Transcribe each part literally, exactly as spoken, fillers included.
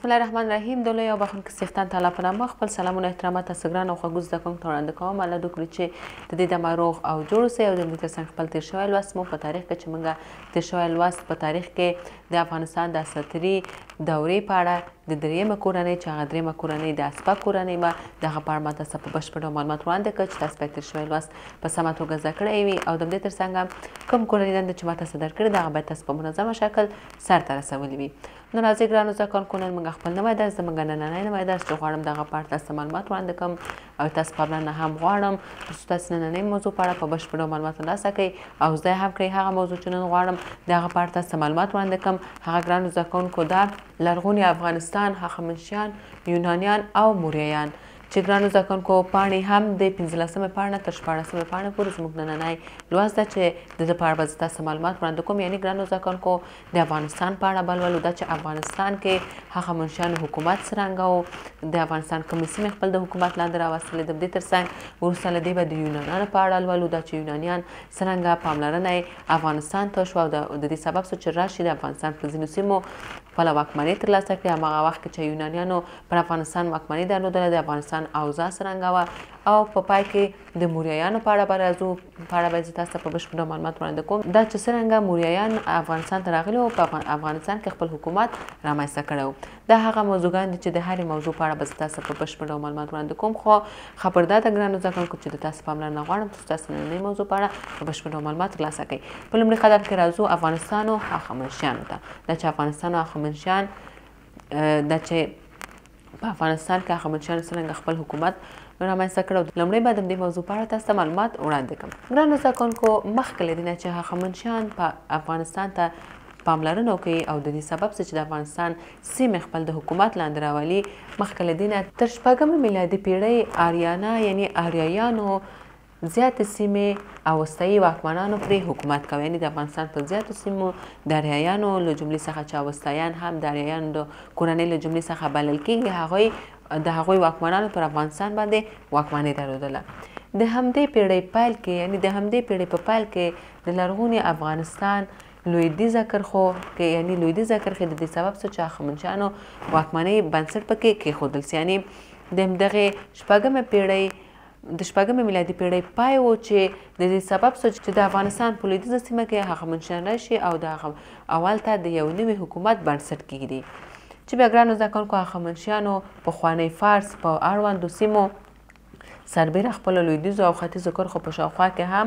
بسم الله الرحمن الرحیم د لوی او بخښونکي څښتن تعالی په نامه خپل سلامونه احترامات تاسو ګران او خوږو زده کوونکو ته وړاندې کوم الله دې وکړي چې د دې دمه روغ او جوړ اوسئ او د دې ترڅنګ خپل تېر شوی لوست مو په تاریخ کې چې موږ تېر شوی لوست په تاریخ کې د افغانستان د اساطیري دورې په اړه د درېیمه کورنۍ چې هغه درېیمه کورنۍ د اسپک کورنۍ به د هغه په اړه ما تاسو په بشپړ ډول معلومات وړاندې کړ چې تاسو به تېر شوی لوست په سمه توګه زده کړی وي او د دې ترڅنګ کوم کورنۍ دندې چې ما تاسو درکړې د هغه باید تاسو په منظمه شکل سرته رسولي وي. نو راځئ ګرانو زده کوونکو نن موږ خپل نوی درس زموږ نننی نوی درس چې غواړم د هغه په اړه تاسو ته معلومات وړاندې کړم او تاسو پاملرنه هم غواړم ترڅو تاسو نننۍ موضوع په اړه په بشپړ ډول معلومات ترلاسه کړئ او زده هم کړئ هغه موضوع چې نن غواړم د هغه په اړه تاسو ته معلومات وړاندې کړم هغه ګرانو زده کوونکو دا لرغوني افغانستان هخامنشیان یونانیان او موریایان چې ګرانو زده کوونکو پاڼې هم د پنځلسمې پاڼه تر شپاړسمې پاڼې پورې زموږ نننی لوست ده چې د ده په اړه به زه تاسو معلومات وړاندې کوم یعنې ګرانو زده کوونکو د افغانستان په اړه به لولو دا چې افغانستان کې هخامنشیانو حکومت څرنګه و د افغانستان کومې سیمې خپل د حکومت لاندې راوستلې د دې ترڅنګ وروسته له دې به د یونانیانو په اړه لولو دا چې یونانیان څرنګه پاملرنه یې افغانستان ته وشوه او د دې سبب څه چې راشي د افغانستان پر ځینو سیمو خپله واکمني ترلاسه کړي هماغه وخت کې چې یونانیانو پر افغانستان واکمني درلودله د افغانستان اوضاع څرنګه وه او په پای کې د موریایانو په اړه به راځو په اړه به زه تاسو ته په بشپړ ډول معلومات وړاندې کوم دا چې څرنګه موریایان افغانستان ته راغلي وو په افغانستان کې خپل حکومت رامنځته کړی و دا هغه موضوعګان دي چې د هرې موضوع په اړه به زه تاسو ته په بشپړ ډول معلومات وړاندې کوم خو خبردار ده ګرانو زده کوونکو چې د تاسو پاملرنه غواړم ترڅو تاسو نننۍ موضوع په اړه په بشپړ ډول معلومات ترلاسه کړئ په لومړي قدم کې راځو افغانستان او هخامنشیانو ته دا چې افغانستان او هخامنشیان دا چې په افغانستان کې هخامنشیانو څرنګه خپل حکومت رامنځته کړی لومړی به د دې موضوع په اړه تاسو ته معلومات وړاندې کړم ګرانو زده کوونکو مخکې له دې نه چې هخامنشیان په افغانستان ته پاملرنه وکړي او د دې سبب څه چې د افغانستان سیمې خپل د حکومت لاندې راولي مخکې له دې نه تر شپږمې میلادي پیړۍ آریانا یعنې آریایانو زیاتې سیمې او وسطیي واکمنانو پرې حکومت کوي یعنې د افغانستان په زیاتو سیمو د آریایانو له جملې څخه چې وسطیان هم د آریایانو د کورنۍ له جملې څخه بلل کېږي هغوی د هغوی واکمنانو پر افغانستان باندې واکمني درلودله د همدې پیړۍ پیل کې یعنې د همدې پیړۍ په پیل کې د لرغوني افغانستان لویدیځه کرښو کې یعنې لویدیځه کرښې د دې سبب څه چې هخامنشیانو واکمنۍ بنسټ پکې کېښودل سي یعنې د همدغې شپږمې پیړۍ د شپږمې میلادي پیړۍ پای و چې د دې سبب څه چې د افغانستان په لویدیځه سیمه کې هخامنشیان راشي او د اول ته د یو نوي حکومت بنسټ کېږدي چې بیا ګرانو زده کوونکو هخامنشیانو پخوانی فارس په اړوندو سیمو سربیره خپلو لویدیځو او ختیځو کرښو په شاوخوا کې هم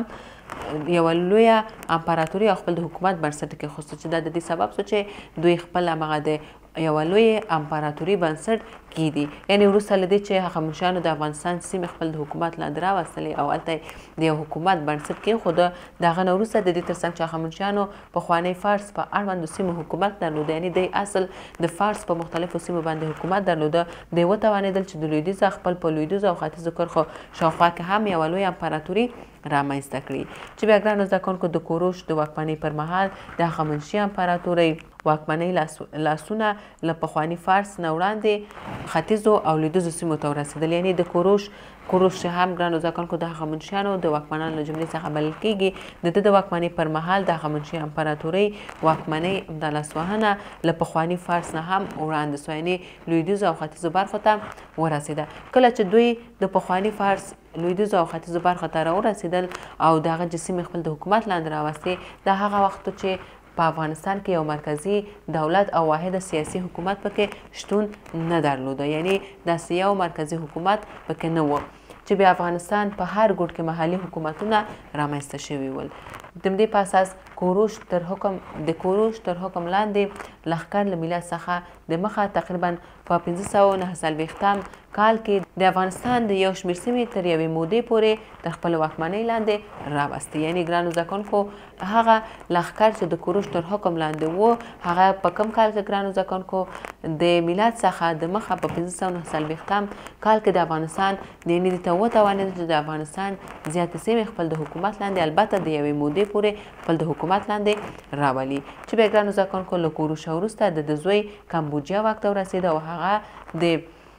یوه لویه امپراتوري او خپل د حکومت بنسټ کېښود چې دا د دې سبب څه چې دوی خپل همغه د یوه لویې امپراتوري بنسټ کېږدي یعنې وروسته له دې چې هخامنشیانو د افغانستان سیمې خپل د حکومت لاندې راوستلې او هلته د یو حکومت بنسټ کېښوده د هغه نه وروسته د دې ترڅنګ چې هخامنشیانو پخوانی فارس په اړوندو سیمو حکومت درلوده یعنې دی اصل د فارس په مختلفو سیمو باندې حکومت درلوده دوی وتوانېدل چې د لویدیځه خپل په لویدیځو او ختیځو کرښو شاوخوا کې هم یوه لویه امپراتوري رامنځته کړي چې بیا ګرانو زده کوونکو د کوروش د واکمنۍ پر مهال د هخامنشي امپراتورۍ واکمنۍ لاسونه له پخواني فارس نه وړاندې ختیځو او لویدیځو سیمو ته ورسېدل یعنې د کوروش کوروش چې هم ګرانو زده کوونکو د هخامنشیانو د واکمنانو له جملې څخه بلل کېږي د ده د واکمنۍ پر مهال د هخامنشي امپراتورۍ واکمنۍ د لاسوهنه له پخواني فارس نه هم وړاندې سوه یعنې لویدیځو او ختیځو برخو ته ورسېده کله چې دوی د پخواني فارس لویدیځو او ختیځو برخو ته راورسېدل او د هغه جسیمې خپل د حکومت لاندې راوستې د هغه وخت چې په افغانستان کې یو مرکزي دولت او واحد سیاسي حکومت پکې شتون نه درلوده یعنې داسې یو مرکزي حکومت پکې نه و چې بیا افغانستان په هر ګوټ کې محلي حکومتونه رامنځته شوي ول د دې په اساس کوروش تر حکم د کوروش تر حکم لاندې لښکر له میلاد څخه د مخه تقریبا په پنځه سوه نهه څلوېښتم کال کې د افغانستان د یو شمېر سیمې تر یوې مودې پورې تر خپل واکمنۍ لاندې راوستې یعنې ګرانو زده کوونکو هغه لښکر چې د کوروش تر حکم لاندې و هغه په کوم کال کې ګرانو زده کوونکو د میلاد څخه د مخه په پنځه سوه نهه څلوېښتم کال کې د افغانستان یعنې دې ته وتوانېدل چې د افغانستان زیاتې سیمې خپل د حکومت لاندې البته د یوې مودې پورې خپل د حکومت لاندې راولي چې بیا ګرانو زده کوونکو له کوروش وروسته د ده زوی کمبوجیا واک ته ورسېده او هغه د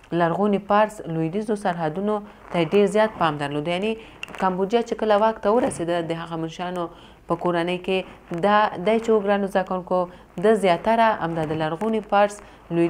لرغوني پارس لویدیځو سرحدونو ته ډیر زیات پام درلود. یعنی کمبودجا چې کله واک ته ورسېده د هغه منشیانو په کورنۍ کې دا دی چې ګرانو زده کوونکو د زیاتره همدا د لرغوني پارس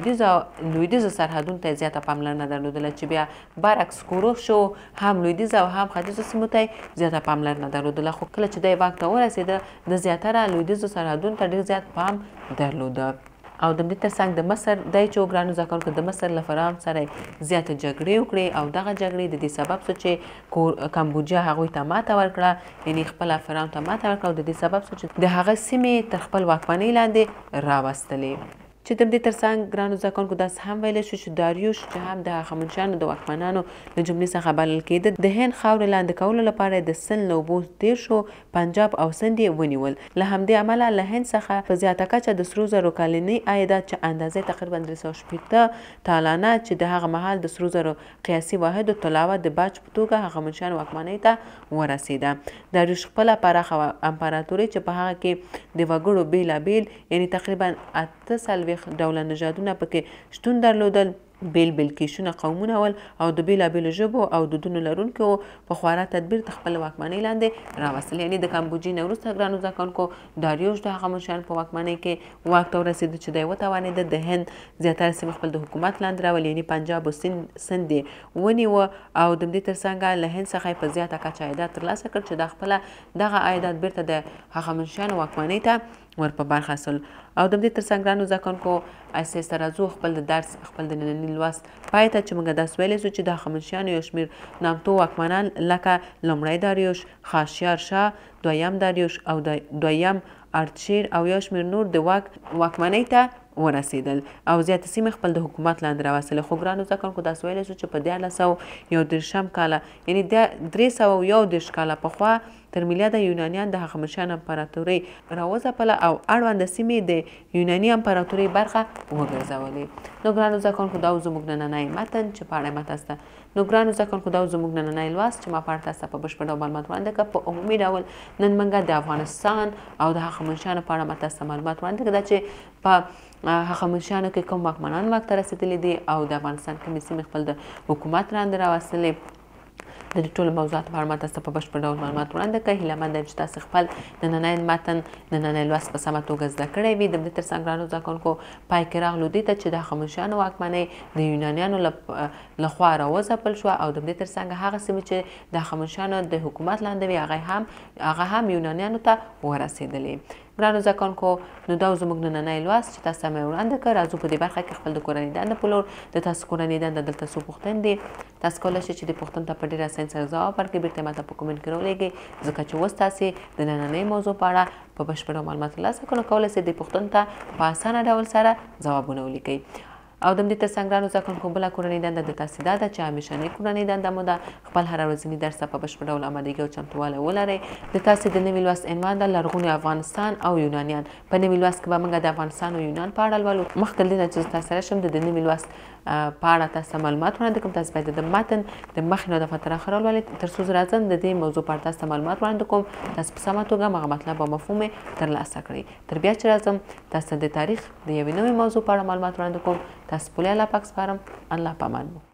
لویدیځو سرحدونو ته زیاته پاملرنه درلودله چې بیا برعکس کوروش شو هم لویدیځ او هم ختیځو سیمو ته زیاته پاملرنه درلودله. خو کله چې دی واک ته ورسېده د زیاتره لویدیځو سرحدونو ته ډېر زیات پام درلوده. او د همدې ترڅنګ د مصر دی چې ګرانو زده کوونکو د مصر له فرعون سره زیاته جګړې وکړې او دغه جګړې د دې سبب شو چې کمبودجا هغوی ته ماته ورکړه، یعنې خپله فرعون ته ماته ورکړه او د دې سبب شو چې د هغه سیمې تر خپل واکمنۍ لاندې راوستلې. چې د همدې ترڅنګ ګرانو زده کوونکو داسې هم ویلی شو چې داریوش چې هم د هخامنشیانو د واکمنانو له جملې څخه بلل کېده، د هند خاورې لاندې کولو لپاره د سند له اوبو تېر شو، پنجاب او سند یې ونیول. له همدې امله له هند څخه په زیاته کچه د سرو زرو کلني عایدات چې اندازې تقریبا درې سوه شپېته تالانه چې د هغه مهال د سرو زرو قیاسي واحد طلاوه د باج په توګه هخامنشیانو واکمنۍ ته ورسېده. داریوش خپله پراخه امپراتوري چې په هغه کې د وګړو بېلابېل یعنې تقریبا اته څلوېښت ډوله نژادونه پکې شتون درلودل، بیل بیل کیشونه قومونه ول او د بیلابیلو ژبو او دودونو لرونکي وو، په خورا تدبیر د خپل واکمنۍ لاندې راوستل. یعنې د کمبودجې نه وروسته ګرانو زده کوونکو داریوش د هخامنشیانو په واکمنۍ کې واک ته ورسېده چې دی وتوانېده د هند زیاتره سیمې خپل د حکومت لاندې راولي، یعنې پنجاب او سند یې ونیوه او د همدې ترڅنګ له هند څخه یې په زیاته کچه عایدات ترلاسه کړ چې دا خپله دغه عایدات بیرته د هخامنشیانو واکمنۍ ته ور په برخه سول. او د همدې ترڅنګ ګرانو زده کوونکو اسې سره ځو خپل د درس خپل د ننني لوست پای ته چې موږ داسې ویلی سو چې د هخامنشیانو یو شمېر نامتو واکمنان لکه لومړی داریوش، خاشیار شاه، دویم داریوش او دویم اردشیر او یو شمېر نور د واک واکمنۍ ته ورسېدل او زیاتې سیمې خپل د حکومت لاندې راوستلې. خو ګرانو زده کوونکو داسې ویلی سو چې په دیارلس سوه یو دېرشم کاله یعنې درې سوه یو دېرش کاله پخوا تر میلاده یونانیان د هخامنشیانو امپراتورۍ راوځپله او اړونده سیمې د یوناني امپراتورۍ برخه وګرځولې. نو ګرانو زده کوونکو دا و زموږ نننی متن چې په اړه ما تاسو ته نو ګرانو زده کوونکو دا و زموږ نننی لوست چې ما په اړه تاسو ته په بشپړ ډول معلومات وړاندې کړه. په عمومي ډول نن موږ د افغانستان او د هخامنشیانو په اړه ما تاسو ته معلومات وړاندې کړه چې په هخامنشیانو کې کوم واکمنان واک ته رسېدلي دي او د افغانستان کومې سیمې خپل د حکومت لاندې راوستلې. د دې ټولو موضوعاتو په اړه ما تاسو ته په بشپړ ډول معلومات وړاندې کړئ. هیله مند یم چې تاسو خپل نننی متن نننی لوست په سمه توګه زده کړی وي. د همدې ترڅنګ ګرانو زده کوونکو پای کې راغلو دې ته چې د هخامنشیانو واکمنۍ د یونانیانو لخوا راوځپل شوه او د همدې ترڅنګ هغه سیمې چې د هخامنشیانو د حکومت لاندې وي هغه هم هغه هم یونانیانو ته ورسېدلې. ګرانو زده کوونکو نو دا زموږ نننی لوست چې تاسو ته مې وړاندې کړ. راځو په دې برخه کې خپل د کورنۍ دنده په لور. د تاسو کورنۍ دنده دلته څو پوښتنې دي، تاسو کولی شئ چې دې پوښتنو ته په ډېر اسانۍ سره ځواب ورکړئ. بېرته یې ماته په کومنټ کې راولېږئ ځکه چې اوس تاسې د نننۍ موضوع په اړه په بشپړ معلومات ترلاسه کړو. کولی شئ دې پوښتنو ته په اسانه ډول سره ځوابونه ولیکئ. او د همدې ترڅنګ ګرانو زده کوونکو بله کورنۍ دنده د تاسې دا ده چې همیشنۍ کورنۍ دنده مو ده خپل هره ورځني درس ته په بشپړ ډول امادګي او چمتووالی ولرئ. د تاسې د نوي لوست عنوان ده لرغوني افغانستان او یونانیان. په نوي لوست کې به موږ د افغانستان او یونان په اړه لولو. مخکې تر دې نه چې زه تاسو سره شم د نوي لوست په اړه تاسو ته معلومات وړاندې کړم. تاسو باید د متن د مخې نه د فتره اخره ولولئ تر څو زه راځم د دې موضوع په اړه تاسو ته معلومات وړاندې کوم، تاسو په سمه توګه هغه مطلب او مفهوم یې ترلاسه کړئ. تر بیا چې راځم تاسو ته د تاریخ د یوې نوې موضوع په اړه معلومات وړاندې کوم. تاسو پورې الله پاک سپارم. الله پامان مو.